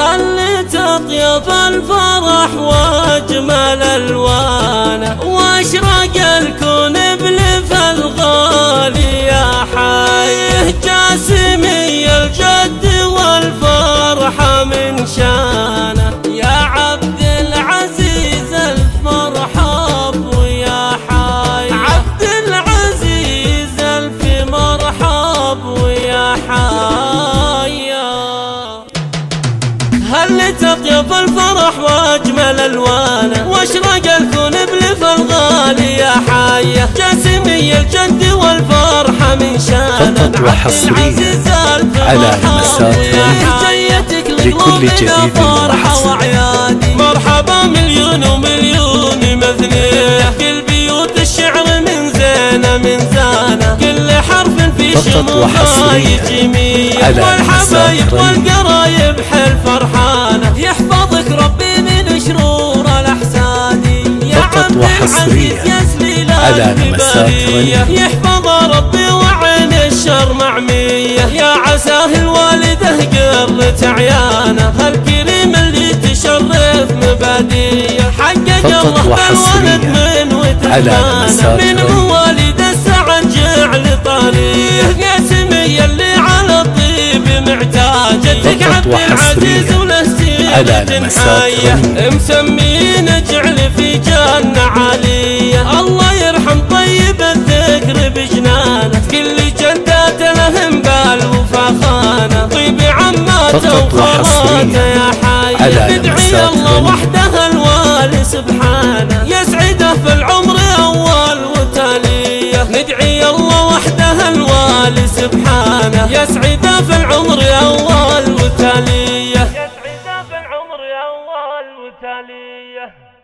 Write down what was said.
هلت أطيب الفرح وأجمل ألوانه، وأشرق الكون بلف الغالي يا حي. جاسمي الجد والفرحة من شانه، يا عبد العزيز المرحب ويا حي. عبد العزيز الف مرحب ويا حي. هلت أطيب الفرح وأجمل ألوانه، وأشرق الكون بلف الغالي يا حي. جاسمي الجد والفرحة من شانه، فقط وحصريا على منصات لكل جديد وحصري. مرحبا مليون ومليون مثنيه، كل بيوت الشعر من زينه من زانه، كل حرف في شموخه يجي مية، والحبايب والقرايب حل فرحانه، يحفظك ربي من شرور الاحسان. يا عبد العزيز يسلي لك ببريه، يحفظ ربي وعين الشر معميه، يا عساه الوالده قرت عيانه، هالكريم اللي تشرف مباديه، حقق الله بالولد من وتهانه، من مواليد السعد جعل طريق. يا سمي اللي على الطيب معتاج، جدك عبد العزيز وله سيرة حية، مسمين جعل في جنة عالية، الله يرحم طيب الذكر بجنانه، كل جدات لهم بالوفا خانه، طيب عماته وخالاته يا حي. ندعي الله وحده الوالي سبحانه، يسعده في العمر أول وتاليه، ندعي الله وحده الوالي سبحانه، يسعده في العمر أول وتاليه، يسعده في العمر أول وتاليه.